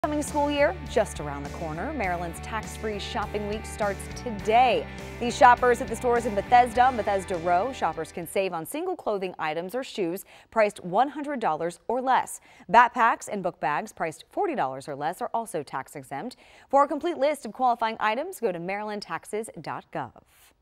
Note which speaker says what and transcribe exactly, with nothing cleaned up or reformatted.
Speaker 1: Coming school year just around the corner. Maryland's tax-free shopping week starts today. These shoppers at the stores in Bethesda and Bethesda Row. Shoppers can save on single clothing items or shoes priced one hundred dollars or less. Backpacks and book bags priced forty dollars or less are also tax exempt. For a complete list of qualifying items, go to maryland taxes dot gov.